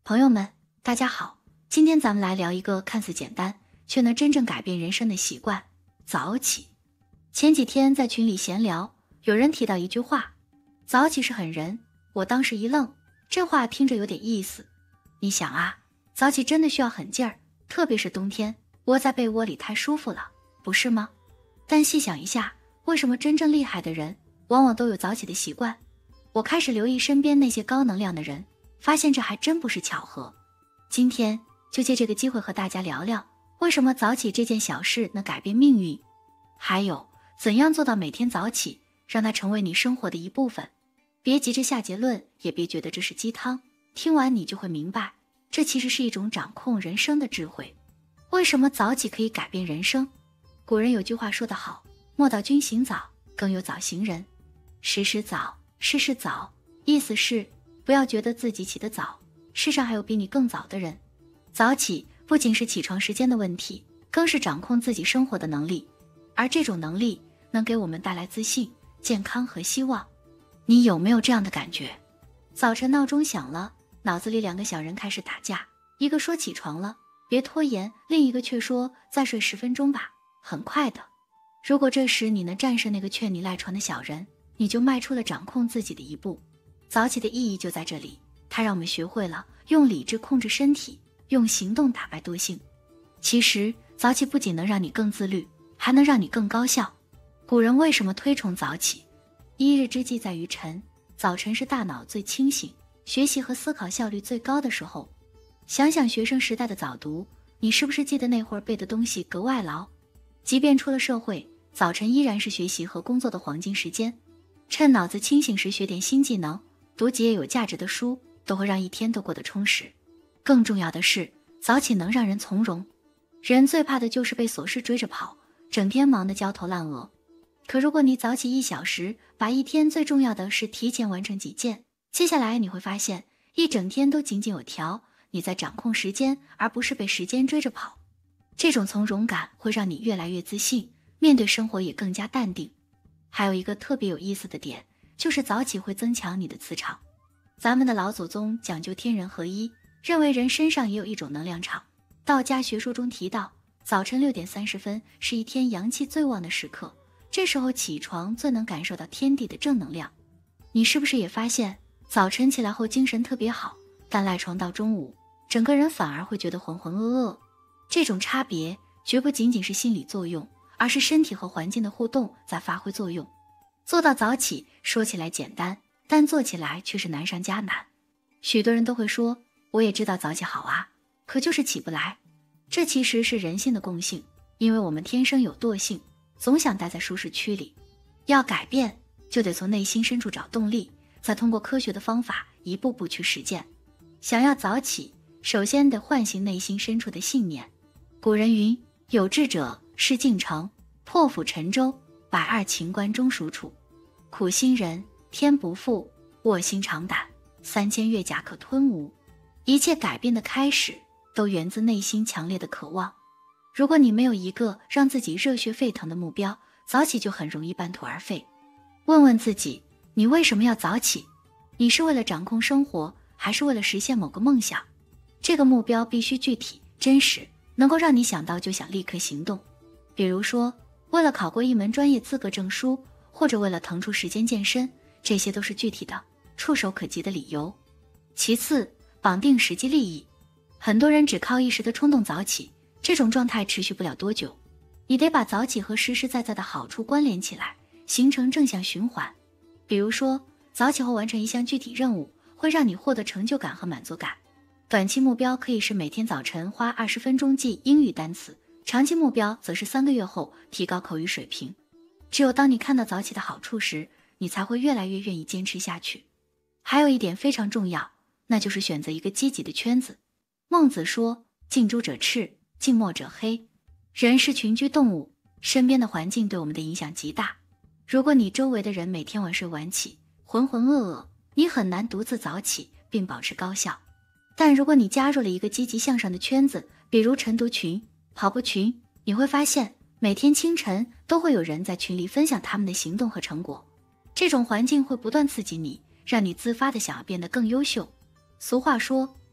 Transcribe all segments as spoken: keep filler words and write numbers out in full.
朋友们，大家好，今天咱们来聊一个看似简单，却能真正改变人生的习惯——早起。前几天在群里闲聊，有人提到一句话：早起是狠人。我当时一愣，这话听着有点意思。你想啊，早起真的需要狠劲儿，特别是冬天，窝在被窝里太舒服了，不是吗？但细想一下，为什么真正厉害的人往往都有早起的习惯？我开始留意身边那些高能量的人，发现这还真不是巧合。今天就借这个机会和大家聊聊，为什么早起这件小事能改变命运，还有怎样做到每天早起，让它成为你生活的一部分。别急着下结论，也别觉得这是鸡汤，听完你就会明白，这其实是一种掌控人生的智慧。为什么早起可以改变人生？古人有句话说得好，莫道君行早，更有早行人。时时早，事事早，意思是不要觉得自己起得早，世上还有比你更早的人。早起不仅是起床时间的问题，更是掌控自己生活的能力，而这种能力能给我们带来自信、健康和希望。你有没有这样的感觉？早晨闹钟响了，脑子里两个小人开始打架，一个说起床了，别拖延，另一个却说再睡十分钟吧，很快的。如果这时你能战胜那个劝你赖床的小人，你就迈出了掌控自己的一步。早起的意义就在这里，它让我们学会了用理智控制身体，用行动打败惰性。其实早起不仅能让你更自律，还能让你更高效。古人为什么推崇早起？一日之计在于晨，早晨是大脑最清醒，学习和思考效率最高的时候。想想学生时代的早读，你是不是记得那会儿背的东西格外牢？即便出了社会，早晨依然是学习和工作的黄金时间。趁脑子清醒时学点新技能，读几页有价值的书，都会让一天都过得充实。更重要的是，早起能让人从容。人最怕的就是被琐事追着跑，整天忙得焦头烂额。可如果你早起一小时，把一天最重要的事提前完成几件，接下来你会发现，一整天都井井有条，你在掌控时间，而不是被时间追着跑。这种从容感会让你越来越自信，面对生活也更加淡定。还有一个特别有意思的点，就是早起会增强你的磁场。咱们的老祖宗讲究天人合一，认为人身上也有一种能量场。道家学说中提到，早晨六点三十分是一天阳气最旺的时刻，这时候起床最能感受到天地的正能量。你是不是也发现，早晨起来后精神特别好，但赖床到中午，整个人反而会觉得浑浑噩噩？这种差别绝不仅仅是心理作用，而是身体和环境的互动在发挥作用。做到早起说起来简单，但做起来却是难上加难。许多人都会说，我也知道早起好啊，可就是起不来。这其实是人性的共性，因为我们天生有惰性，总想待在舒适区里。要改变，就得从内心深处找动力，再通过科学的方法一步步去实践。想要早起，首先得唤醒内心深处的信念。古人云，有志者事竟成，破釜沉舟，百二秦关终属楚。苦心人，天不负，卧薪尝胆，三千越甲可吞吴。一切改变的开始，都源自内心强烈的渴望。如果你没有一个让自己热血沸腾的目标，早起就很容易半途而废。问问自己，你为什么要早起？你是为了掌控生活，还是为了实现某个梦想？这个目标必须具体、真实，能够让你想到就想立刻行动。比如说，为了考过一门专业资格证书，或者为了腾出时间健身，这些都是具体的、触手可及的理由。其次，绑定实际利益。很多人只靠一时的冲动早起，这种状态持续不了多久。你得把早起和实实在在的好处关联起来，形成正向循环。比如说，早起后完成一项具体任务，会让你获得成就感和满足感。短期目标可以是每天早晨花二十分钟记英语单词，长期目标则是三个月后提高口语水平。只有当你看到早起的好处时，你才会越来越愿意坚持下去。还有一点非常重要，那就是选择一个积极的圈子。孟子说，近朱者赤，近墨者黑。人是群居动物，身边的环境对我们的影响极大。如果你周围的人每天晚睡晚起，浑浑噩噩，你很难独自早起并保持高效。但如果你加入了一个积极向上的圈子，比如晨读群、跑步群，你会发现每天清晨都会有人在群里分享他们的行动和成果。这种环境会不断刺激你，让你自发的想要变得更优秀。俗话说，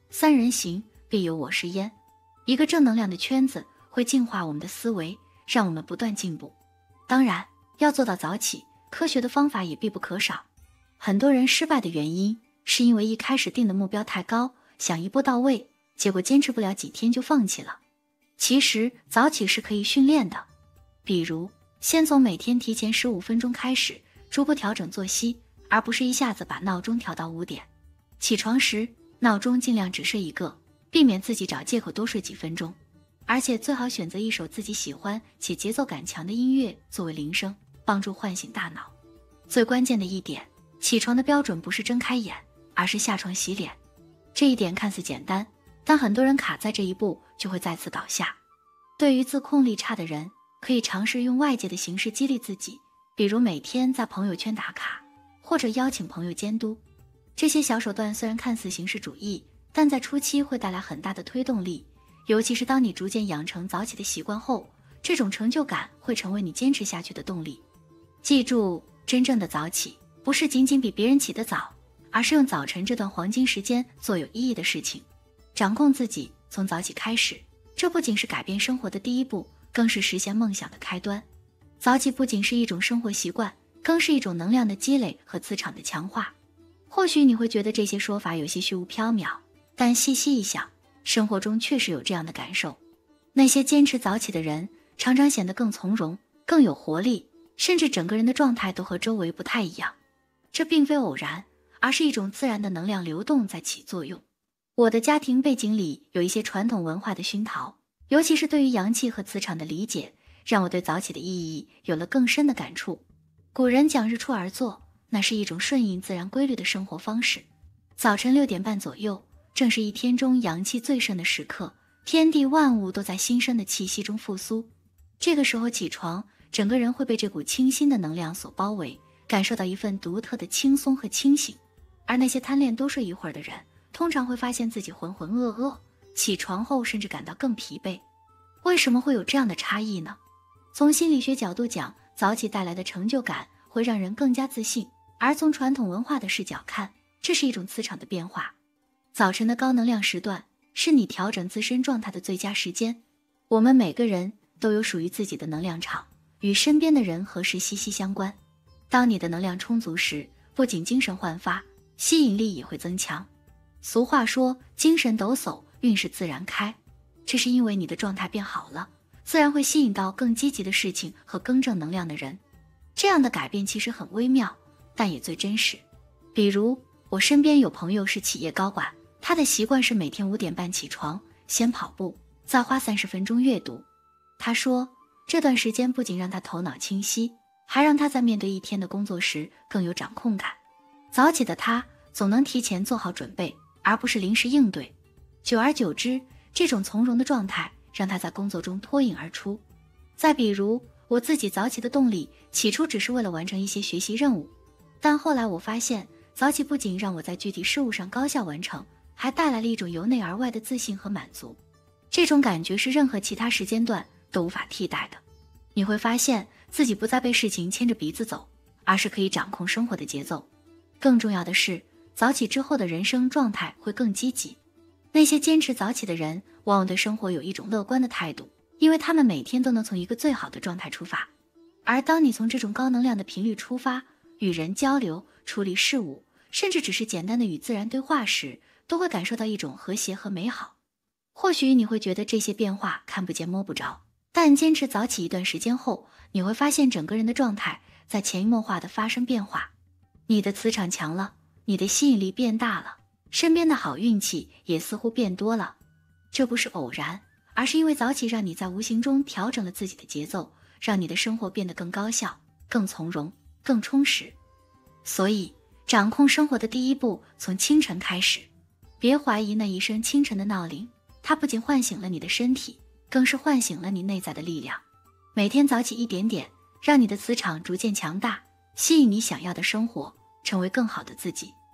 三人行，必有我师焉。一个正能量的圈子会净化我们的思维，让我们不断进步。当然，要做到早起，科学的方法也必不可少。很多人失败的原因，是因为一开始定的目标太高，想一步到位，结果坚持不了几天就放弃了。其实早起是可以训练的，比如先从每天提前十五分钟开始，逐步调整作息，而不是一下子把闹钟调到五点。起床时，闹钟尽量只设一个，避免自己找借口多睡几分钟，而且最好选择一首自己喜欢且节奏感强的音乐作为铃声，帮助唤醒大脑。最关键的一点，起床的标准不是睁开眼，而是下床洗脸。这一点看似简单，但很多人卡在这一步就会再次倒下。对于自控力差的人，可以尝试用外界的形式激励自己，比如每天在朋友圈打卡，或者邀请朋友监督。这些小手段虽然看似形式主义，但在初期会带来很大的推动力，尤其是当你逐渐养成早起的习惯后，这种成就感会成为你坚持下去的动力。记住，真正的早起不是仅仅比别人起得早，而是用早晨这段黄金时间做有意义的事情。掌控自己，从早起开始，这不仅是改变生活的第一步，更是实现梦想的开端。早起不仅是一种生活习惯，更是一种能量的积累和磁场的强化。或许你会觉得这些说法有些虚无缥缈，但细细一想，生活中确实有这样的感受。那些坚持早起的人，常常显得更从容，更有活力，甚至整个人的状态都和周围不太一样。这并非偶然，而是一种自然的能量流动在起作用。我的家庭背景里有一些传统文化的熏陶，尤其是对于阳气和磁场的理解，让我对早起的意义有了更深的感触。古人讲日出而作，那是一种顺应自然规律的生活方式。早晨六点半左右，正是一天中阳气最盛的时刻，天地万物都在新生的气息中复苏。这个时候起床，整个人会被这股清新的能量所包围，感受到一份独特的轻松和清醒。而那些贪恋多睡一会儿的人，通常会发现自己浑浑噩噩，起床后甚至感到更疲惫。为什么会有这样的差异呢？从心理学角度讲，早起带来的成就感会让人更加自信，而从传统文化的视角看，这是一种磁场的变化。早晨的高能量时段是你调整自身状态的最佳时间。我们每个人都有属于自己的能量场，与身边的人和事息息相关。当你的能量充足时，不仅精神焕发，吸引力也会增强。俗话说，精神抖擞，运势自然开。这是因为你的状态变好了，自然会吸引到更积极的事情和更正能量的人。这样的改变其实很微妙，但也最真实。比如，我身边有朋友是企业高管，他的习惯是每天五点半起床，先跑步，再花三十分钟阅读。他说，这段时间不仅让他头脑清晰，还让他在面对一天的工作时更有掌控感。早起的他总能提前做好准备，而不是临时应对。久而久之，这种从容的状态让他在工作中脱颖而出。再比如，我自己早起的动力，起初只是为了完成一些学习任务，但后来我发现，早起不仅让我在具体事务上高效完成，还带来了一种由内而外的自信和满足。这种感觉是任何其他时间段都无法替代的。你会发现自己不再被事情牵着鼻子走，而是可以掌控生活的节奏。更重要的是，早起之后的人生状态会更积极。那些坚持早起的人，往往对生活有一种乐观的态度，因为他们每天都能从一个最好的状态出发。而当你从这种高能量的频率出发，与人交流、处理事务，甚至只是简单的与自然对话时，都会感受到一种和谐和美好。或许你会觉得这些变化看不见摸不着，但坚持早起一段时间后，你会发现整个人的状态在潜移默化地发生变化。你的磁场强了，你的吸引力变大了，身边的好运气也似乎变多了。这不是偶然，而是因为早起让你在无形中调整了自己的节奏，让你的生活变得更高效、更从容、更充实。所以，掌控生活的第一步从清晨开始。别怀疑那一声清晨的闹铃，它不仅唤醒了你的身体，更是唤醒了你内在的力量。每天早起一点点，让你的磁场逐渐强大，吸引你想要的生活，成为更好的自己。